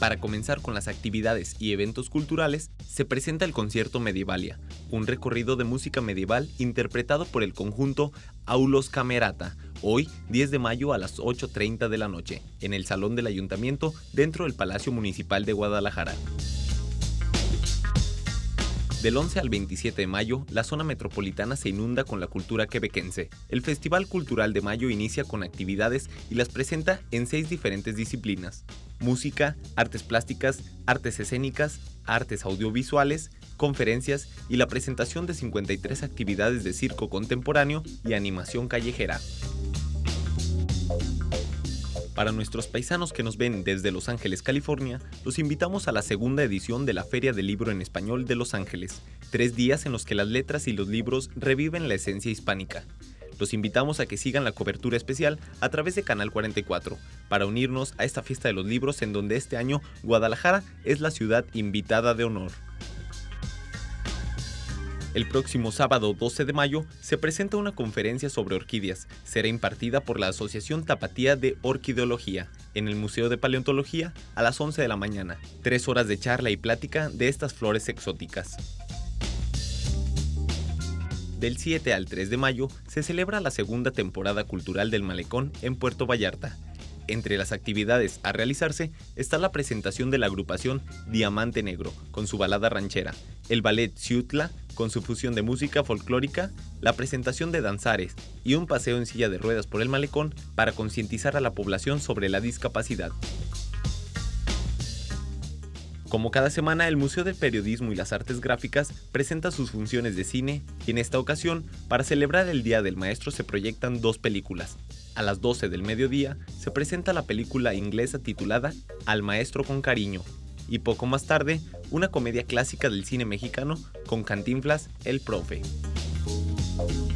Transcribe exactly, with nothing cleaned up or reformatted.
Para comenzar con las actividades y eventos culturales, se presenta el concierto Medievalia, un recorrido de música medieval interpretado por el conjunto Aulos Camerata, hoy diez de mayo a las ocho treinta de la noche, en el Salón del Ayuntamiento dentro del Palacio Municipal de Guadalajara. Del once al veintisiete de mayo, la zona metropolitana se inunda con la cultura quebequense. El Festival Cultural de Mayo inicia con actividades y las presenta en seis diferentes disciplinas: música, artes plásticas, artes escénicas, artes audiovisuales, conferencias y la presentación de cincuenta y tres actividades de circo contemporáneo y animación callejera. Para nuestros paisanos que nos ven desde Los Ángeles, California, los invitamos a la segunda edición de la Feria del Libro en Español de Los Ángeles, tres días en los que las letras y los libros reviven la esencia hispánica. Los invitamos a que sigan la cobertura especial a través de Canal cuarenta y cuatro, para unirnos a esta fiesta de los libros en donde este año Guadalajara es la ciudad invitada de honor. El próximo sábado doce de mayo se presenta una conferencia sobre orquídeas. Será impartida por la Asociación Tapatía de Orquideología en el Museo de Paleontología a las once de la mañana. Tres horas de charla y plática de estas flores exóticas. Del siete al tres de mayo se celebra la segunda temporada cultural del Malecón en Puerto Vallarta. Entre las actividades a realizarse está la presentación de la agrupación Diamante Negro con su balada ranchera, el ballet Xiutla con su fusión de música folclórica, la presentación de danzares y un paseo en silla de ruedas por el malecón para concientizar a la población sobre la discapacidad. Como cada semana, el Museo del Periodismo y las Artes Gráficas presenta sus funciones de cine y en esta ocasión, para celebrar el Día del Maestro, se proyectan dos películas. A las doce del mediodía se presenta la película inglesa titulada Al Maestro con Cariño y poco más tarde una comedia clásica del cine mexicano con Cantinflas, El Profe.